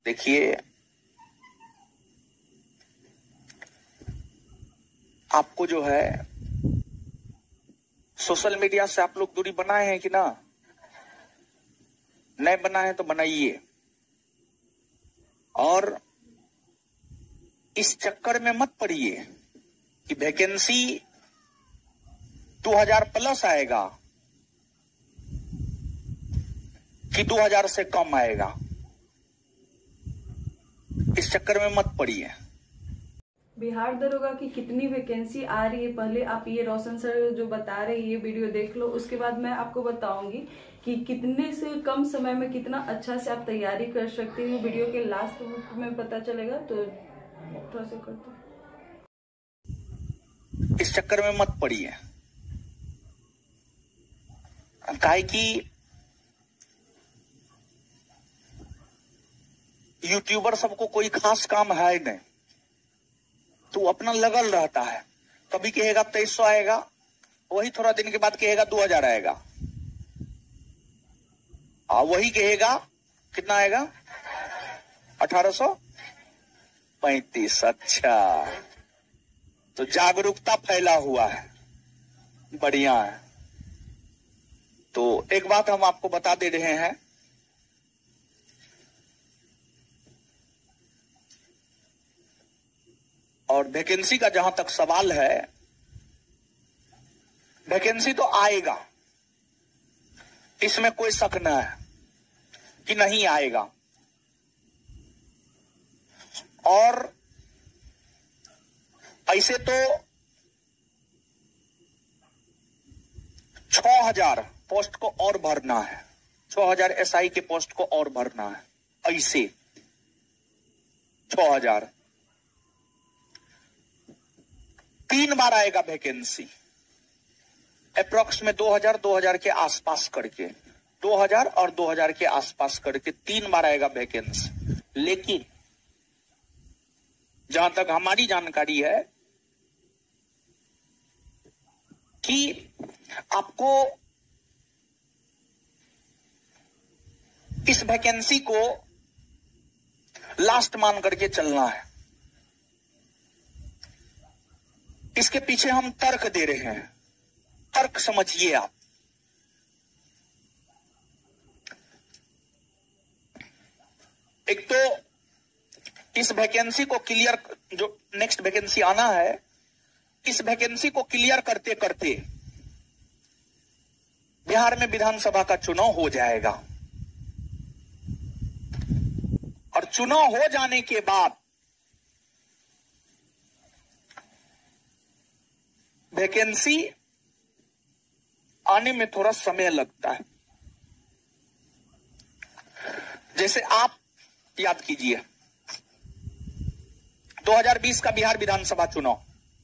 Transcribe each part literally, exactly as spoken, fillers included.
देखिए, आपको जो है सोशल मीडिया से आप लोग दूरी बनाए हैं कि ना? नहीं बनाए तो बनाइए। और इस चक्कर में मत पड़िए कि वैकेंसी दो हज़ार प्लस आएगा कि दो हज़ार से कम आएगा। इस चक्कर में मत पड़िए। बिहार दरोगा की कितनी वैकेंसी आ रही है, पहले आप ये रोशन सर जो बता रहे हैं ये वीडियो देख लो, उसके बाद मैं आपको बताऊंगी कि कितने से कम समय में कितना अच्छा से आप तैयारी कर सकते हैं। वीडियो के लास्ट में पता चलेगा, तो थोड़ा सा करते हैं। इस चक्कर में मत पड़िए, काहे कि यूट्यूबर सबको कोई खास काम है नहीं, तो अपना लगल रहता है। कभी कहेगा तेईस सौ आएगा, वही थोड़ा दिन के बाद कहेगा दो हजार आएगा, आ वही कहेगा कितना आएगा, अठारह सौ पैंतीस। अच्छा, तो जागरूकता फैला हुआ है, बढ़िया है। तो एक बात हम आपको बता दे रहे हैं, और वैकेंसी का जहां तक सवाल है, वैकेंसी तो आएगा, इसमें कोई शक न है कि नहीं आएगा। और ऐसे तो छह हजार पोस्ट को और भरना है, छह हजार एसआई के पोस्ट को और भरना है। ऐसे छह हजार तीन बार आएगा वैकेंसी, अप्रोक्स में दो हजार दो हजार के आसपास करके, दो हजार और दो हजार के आसपास करके तीन बार आएगा वैकेंसी। लेकिन जहां तक हमारी जानकारी है कि आपको इस वैकेंसी को लास्ट मान करके चलना है। इसके पीछे हम तर्क दे रहे हैं, तर्क समझिए आप। एक तो इस वैकेंसी को क्लियर, जो नेक्स्ट वैकेंसी आना है, इस वैकेंसी को क्लियर करते करते बिहार में विधानसभा का चुनाव हो जाएगा। और चुनाव हो जाने के बाद वैकेंसी आने में थोड़ा समय लगता है। जैसे आप याद कीजिए, दो हज़ार बीस का बिहार विधानसभा चुनाव,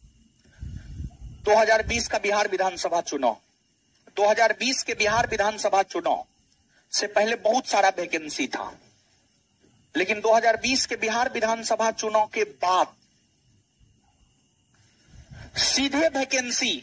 दो हज़ार बीस का बिहार विधानसभा चुनाव, दो हज़ार बीस के बिहार विधानसभा चुनाव से पहले बहुत सारा वैकेंसी था। लेकिन दो हज़ार बीस के बिहार विधानसभा चुनाव के बाद सीधे वैकेंसी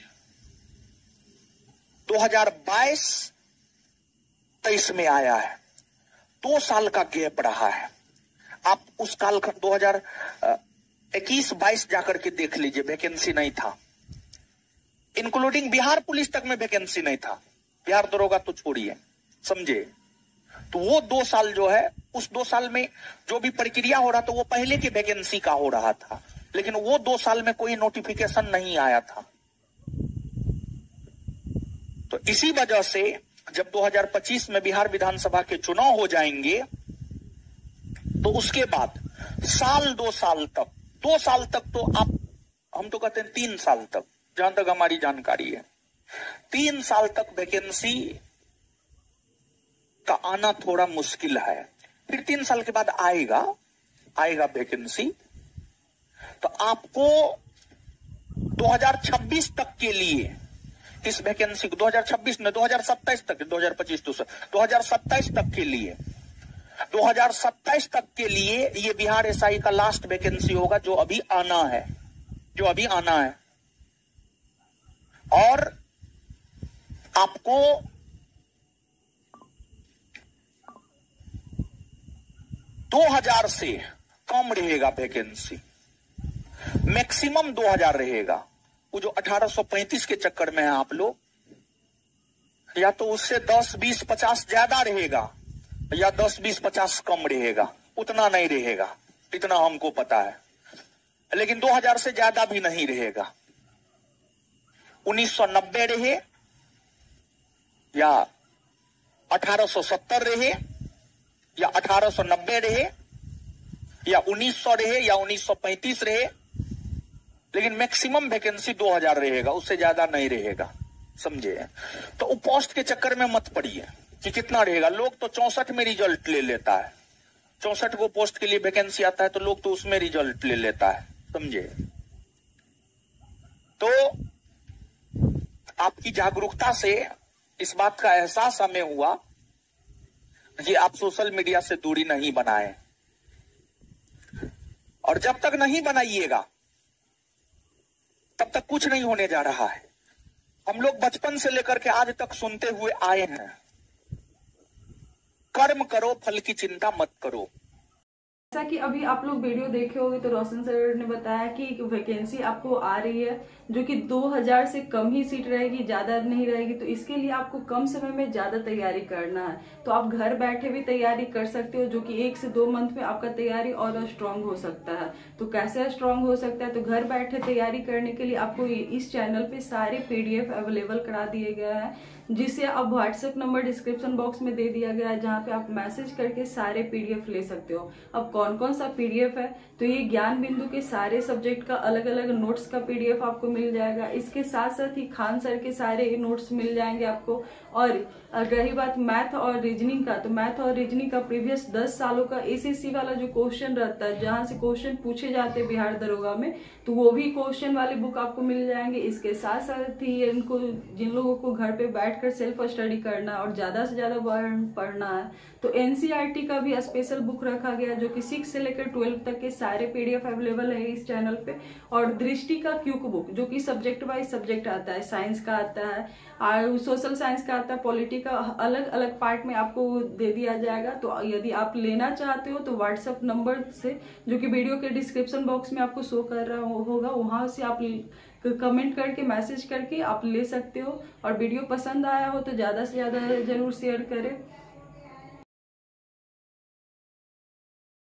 दो हज़ार बाईस तेईस में आया है। दो साल का गैप रहा है। आप उस काल का दो हज़ार इक्कीस बाईस जाकर के देख लीजिए, वैकेंसी नहीं था। इंक्लूडिंग बिहार पुलिस तक में वैकेंसी नहीं था। बिहार दरोगा तो छोड़िए, समझे। तो वो दो साल जो है, उस दो साल में जो भी प्रक्रिया हो रहा था वो पहले के वैकेंसी का हो रहा था। लेकिन वो दो साल में कोई नोटिफिकेशन नहीं आया था। तो इसी वजह से जब दो हज़ार पच्चीस में बिहार विधानसभा के चुनाव हो जाएंगे, तो उसके बाद साल दो साल तक, दो साल तक तो आप, हम तो कहते हैं तीन साल तक, जहां तक हमारी जानकारी है, तीन साल तक वैकेंसी का आना थोड़ा मुश्किल है। फिर तीन साल के बाद आएगा आएगा वैकेंसी। तो आपको दो हज़ार छब्बीस तक के लिए इस वैकेंसी को, दो हज़ार छब्बीस में दो हज़ार सत्ताईस तक, दो हज़ार पच्चीस तो दो हज़ार सत्ताईस तक के लिए, दो हज़ार सत्ताईस तक के लिए ये बिहार एसआई का लास्ट वैकेंसी होगा, जो अभी आना है, जो अभी आना है। और आपको दो हज़ार से कम रहेगा वैकेंसी, मैक्सिमम दो हज़ार रहेगा। वो जो अठारह सौ पैंतीस के चक्कर में है आप लोग, या तो उससे दस बीस पचास ज्यादा रहेगा या दस बीस पचास कम रहेगा, उतना नहीं रहेगा, इतना हमको पता है। लेकिन दो हज़ार से ज्यादा भी नहीं रहेगा। उन्नीस सौ नब्बे रहे या अठारह सौ सत्तर रहे या अठारह सौ नब्बे रहे या उन्नीस सौ रहे या उन्नीस सौ पैंतीस रहे, लेकिन मैक्सिमम वैकेंसी दो हज़ार रहेगा, उससे ज्यादा नहीं रहेगा, समझे। तो वो पोस्ट के चक्कर में मत पड़िए कि कितना रहेगा। लोग तो चौसठ में रिजल्ट ले लेता है, चौसठ को पोस्ट के लिए वैकेंसी आता है तो लोग तो उसमें रिजल्ट ले लेता है, समझे। तो आपकी जागरूकता से इस बात का एहसास हमें हुआ कि आप सोशल मीडिया से दूरी नहीं बनाए, और जब तक नहीं बनाइएगा तब तक कुछ नहीं होने जा रहा है। हम लोग बचपन से लेकर के आज तक सुनते हुए आए हैं, कर्म करो फल की चिंता मत करो। जैसा कि अभी आप लोग वीडियो देखे होंगे तो रोशन सर ने बताया कि वैकेंसी आपको आ रही है जो कि दो हज़ार से कम ही सीट रहेगी, ज्यादा नहीं रहेगी। तो इसके लिए आपको कम समय में ज्यादा तैयारी करना है। तो आप घर बैठे भी तैयारी कर सकते हो, जो कि एक से दो मंथ में आपका तैयारी और स्ट्रांग हो सकता है। तो कैसे स्ट्रांग हो सकता है, तो घर बैठे तैयारी करने के लिए आपको इस चैनल पे सारे पीडीएफ अवेलेबल करा दिए गए हैं, जिसे आप व्हाट्सएप नंबर डिस्क्रिप्शन बॉक्स में दे दिया गया है, जहाँ पे आप मैसेज करके सारे पीडीएफ ले सकते हो। अब कौन कौन सा पीडीएफ है, तो ये ज्ञान बिंदु के सारे सब्जेक्ट का अलग अलग नोट्स का पीडीएफ आपको मिल जाएगा। इसके साथ साथ ही खान सर के सारे नोट्स मिल जाएंगे आपको। और रही बात मैथ और रीजनिंग का, तो मैथ और रीजनिंग का प्रीवियस दस सालों का एसएससी वाला जो क्वेश्चन रहता है, जहां से क्वेश्चन पूछे जाते हैं बिहार दरोगा में, तो वो भी क्वेश्चन वाले बुक आपको मिल जाएंगे। इसके साथ साथ ही इनको जिन लोगों को घर पे बैठकर सेल्फ स्टडी करना और ज्यादा से ज्यादा पढ़ना है, तो एनसीईआरटी का भी स्पेशल बुक रखा गया, जो कि सिक्स से लेकर ट्वेल्व तक के सारे पीडीएफ अवेलेबल है इस चैनल पे। और दृष्टि का क्यूक बुक, जो कि सब्जेक्ट वाइज सब्जेक्ट आता है, साइंस का आता है और सोशल साइंस का आता है, पॉलिटी का अलग अलग पार्ट में आपको दे दिया जाएगा। तो यदि आप लेना चाहते हो तो व्हाट्सएप नंबर से, जो कि वीडियो के डिस्क्रिप्शन बॉक्स में आपको शो कर रहा होगा, वहां से आप कमेंट करके मैसेज करके आप ले सकते हो। और वीडियो पसंद आया हो तो ज्यादा से ज्यादा जरूर शेयर करें।